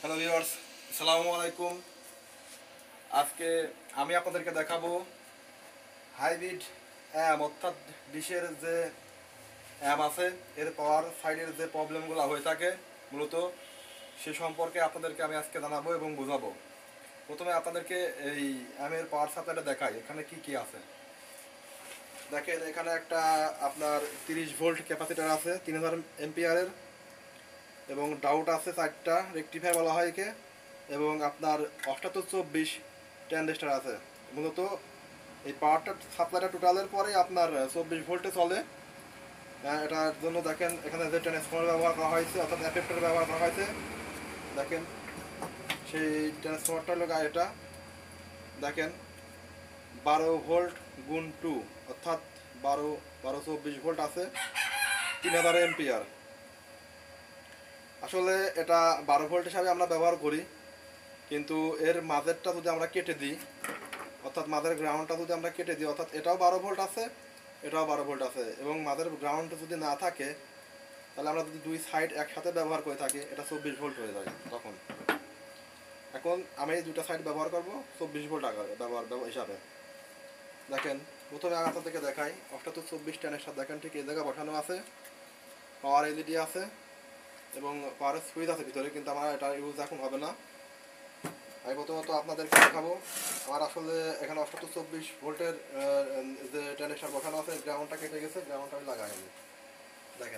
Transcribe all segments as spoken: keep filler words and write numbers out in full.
Hello viewers, আসসালামু আলাইকুম। আজকে আমি আপনাদেরকে দেখাবো হাইব্রিড অ্যাম অর্থাৎ ডিশের যে অ্যাম আছে এর পাওয়ার সাইডের যে প্রবলেমগুলো হয়ে থাকে মূলত সে সম্পর্কে আপনাদেরকে আমি আজকে জানাবো এবং বোঝাবো। প্রথমে আপনাদেরকে এই অ্যামের পাওয়ার সাপ্লাইটা দেখাই, এখানে কি কি আছে। দেখেন এখানে একটা আপনার তিরিশ ভোল্ট ক্যাপাসিটার আছে তিন হাজার এমপিয়ারের, এবং ডাউট আছে চারটা, রেকটিফায়ার বলা হয় একে, এবং আপনার অষ্টাত্তর চব্বিশ ট্রানজিস্টার আছে। মূলত এই পাওয়ারটা সাপ্লাইটা টোটালের পরে আপনার চব্বিশ ভোল্টে চলে। এটার জন্য দেখেন এখানে যে ট্রান্সফর্মার ব্যবহার করা হয়েছে অর্থাৎ অ্যাডাপ্টার ব্যবহার করা হয়েছে। দেখেন সেই ট্রান্সফর্মারটা হলো এটা, দেখেন বারো ভোল্ট গুণ টু অর্থাৎ বারো বারো চব্বিশ ভোল্ট আছে, তিন হাজার এমপিয়ার। আসলে এটা বারো ভোল্ট হিসাবে আমরা ব্যবহার করি, কিন্তু এর মাঝেরটা যদি আমরা কেটে দিই অর্থাৎ মাঝের গ্রাউন্ডটা যদি আমরা কেটে দিই অর্থাৎ এটাও বারো ভোল্ট আছে এটাও বারো ভোল্ট আছে, এবং মাঝের গ্রাউন্ড যদি না থাকে তাহলে আমরা যদি দুই সাইড একসাথে ব্যবহার করে থাকি এটা চব্বিশ ভোল্ট হয়ে যায় তখন। এখন আমি এই দুটো সাইড ব্যবহার করব চব্বিশ ভোল্ট আকারে ব্যবহার হিসাবে। দেখেন প্রথমে আগাতা থেকে দেখাই, অষ্টাত্তর চব্বিশ ট্রানজিস্টার দেখেন ঠিক এই জায়গায় বসানো আছে, পাওয়ার এলইডি আছে এবং পাওয়ারের সুইচ আছে ভিতরে, কিন্তু আমার এটা ইউজ এখন হবে না। আমি প্রথমত আপনাদেরকে দেখাবো আমার আসলে এখানে অষ্টাত্তর চব্বিশ ভোল্টের যে ট্রানজিস্টার বসানো আছে গ্রাউন্ডটা কেটে গেছে, গ্রাউন্ডটা আমি লাগাইনি। দেখেন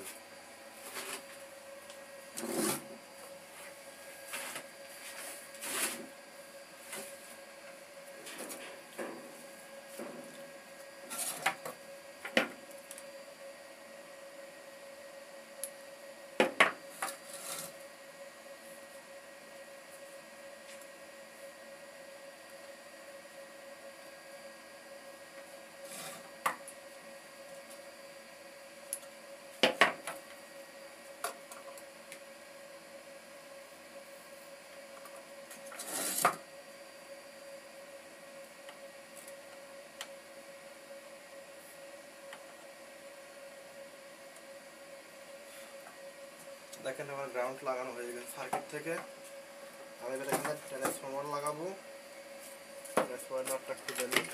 দেখেন আমার গ্রাউন্ড লাগানো হয়ে গেছে সার্কিট থেকে। আমি এবার এখানে ট্রান্সফর্মার লাগাবো, ট্রান্সফর্মারটা খুলে নিই।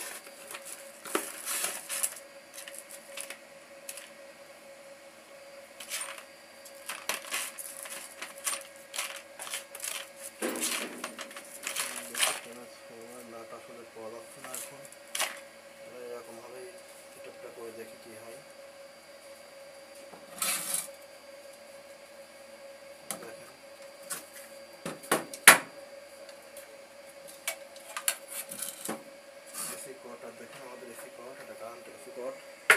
ট্রান্সফর্মার নাট আসলে পাওয়া যাচ্ছে না এখন, এরকমভাবেই সেটআপটা করে দেখি কি হয়। দেখেন আমাদের এসি কট, এটা কারেন্ট এসি কট।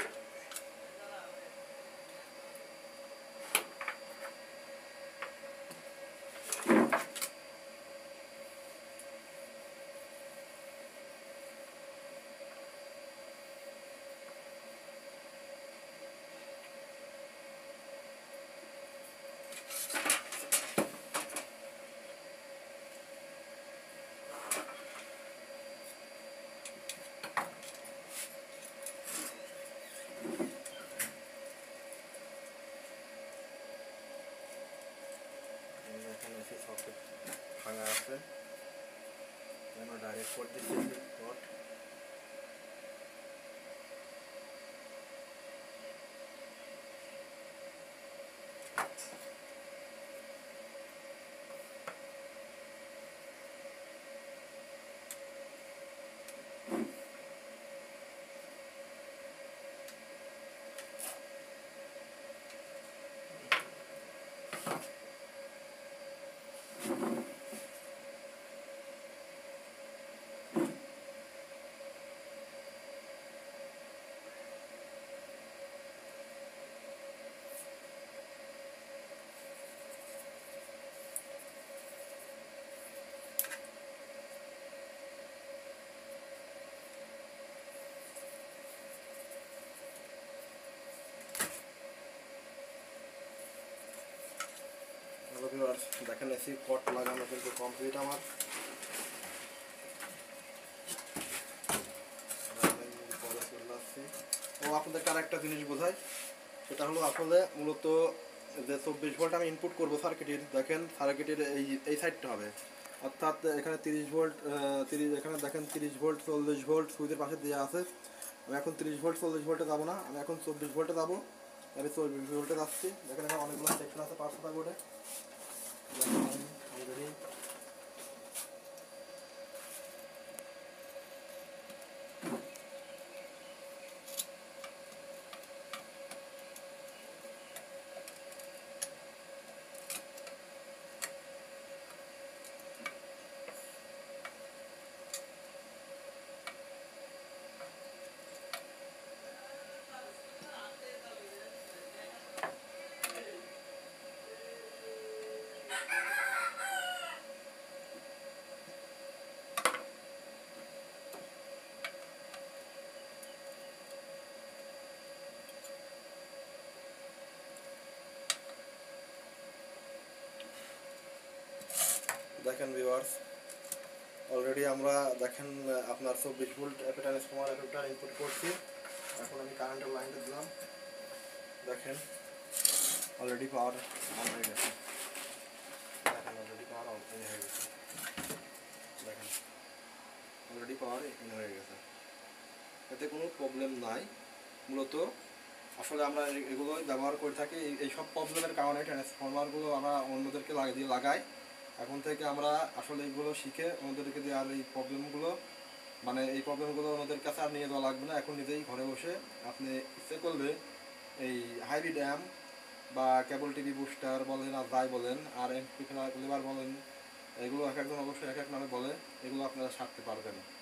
এখানে এসি সকেট ভাঙা আছে, আমরা ডাইরেক্ট করে দিচ্ছি কট। দেখেন এসি কট লাগানো কিন্তু কমপ্লিট আমার। ও আপনাদেরকে আর একটা জিনিস বোঝাই, সেটা হলো আসলে মূলত যে চব্বিশ ভোল্ট আমি ইনপুট করবো সার্কিটের, দেখেন সার্কিটের এই এই সাইডটা হবে, অর্থাৎ এখানে তিরিশ ভোল্ট, তিরিশ এখানে দেখেন তিরিশ ভোল্ট চল্লিশ ভোল্ট সুইচের পাশে দেওয়া আছে। আমি এখন তিরিশ ভোল্ট চল্লিশ ভোল্টে যাবো না, আমি এখন চব্বিশ ভোল্টে যাবো। আমি চব্বিশ ভোল্টে যাচ্ছি। দেখেন এখানে অনেকগুলো সেকশন আছে পাঁচ ছটা বোর্ডে। দেখেন ভিউয়ার্স, অলরেডি আমরা দেখেন আপনার চব্বিশ ভোল্ট একটা ট্রান্সফর্মার একটা ইনপুট করছি। এখন আমি কারেন্টের লাইনটা দিলাম, দেখেন অলরেডি পাওয়ার অন হয়ে গেছে। দেখেন অলরেডি পাওয়ার অন হয়ে গেছে, দেখেন অলরেডি পাওয়ার ইন হয়ে গেছে, এতে কোনো প্রবলেম নাই। মূলত আসলে আমরা এগুলোই ব্যবহার করে থাকি, এই সব প্রবলেমের কারণে ট্রান্সফর্মারগুলো আমরা অন্যদেরকে লাগিয়ে দিয়ে লাগাই। এখন থেকে আমরা আসলে এইগুলো শিখে অন্যদেরকে দিয়ে আর এই প্রবলেমগুলো মানে এই প্রবলেমগুলো ওনাদের কাছে আর নিয়ে যাওয়া লাগবে না। এখন নিজেই ঘরে বসে আপনি ইচ্ছে করলে এই হাইব্রিড অ্যাম্প বা কেবল টিভি বুস্টার বলেন আর যাই বলেন আর এমপ্লিফায়ার বলেন, এগুলো এক একজন অবশ্যই এক এক নামে বলে, এগুলো আপনারা সারতে পারবেন।